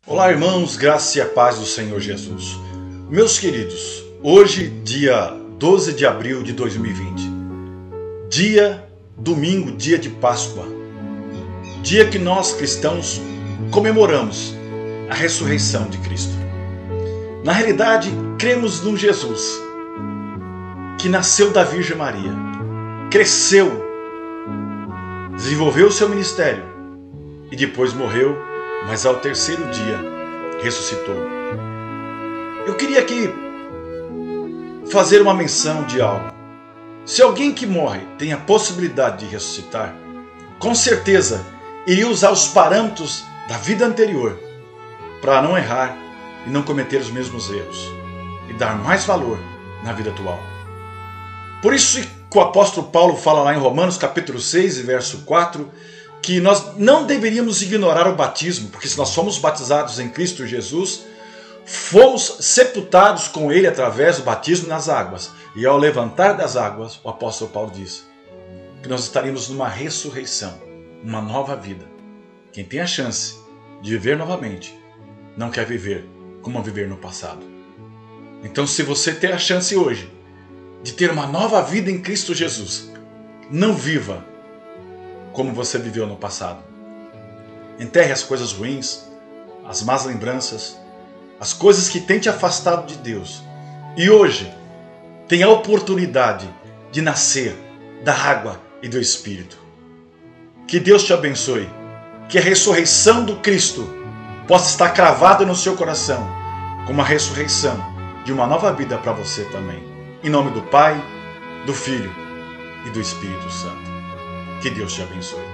Olá, irmãos, graça e a paz do Senhor Jesus. Meus queridos, hoje, dia 12 de abril de 2020, domingo, dia de Páscoa, dia que nós cristãos comemoramos a ressurreição de Cristo. Na realidade, cremos num Jesus que nasceu da Virgem Maria, cresceu, desenvolveu o seu ministério e depois morreu, mas ao terceiro dia ressuscitou. Eu queria aqui fazer uma menção de algo. Se alguém que morre tem a possibilidade de ressuscitar, com certeza iria usar os parâmetros da vida anterior para não errar e não cometer os mesmos erros e dar mais valor na vida atual. Por isso que o apóstolo Paulo fala lá em Romanos capítulo 6 e verso 4, que nós não deveríamos ignorar o batismo, porque se nós fomos batizados em Cristo Jesus, fomos sepultados com Ele através do batismo nas águas. E ao levantar das águas, o apóstolo Paulo diz que nós estaríamos numa ressurreição, uma nova vida. Quem tem a chance de viver novamente, não quer viver como viver no passado. Então, se você tem a chance hoje de ter uma nova vida em Cristo Jesus, não viva como você viveu no passado. Enterre as coisas ruins, as más lembranças, as coisas que têm te afastado de Deus. E hoje, tem a oportunidade de nascer da água e do Espírito. Que Deus te abençoe. Que a ressurreição do Cristo possa estar cravada no seu coração, como a ressurreição de uma nova vida para você também. Em nome do Pai, do Filho e do Espírito Santo. Que Deus te abençoe.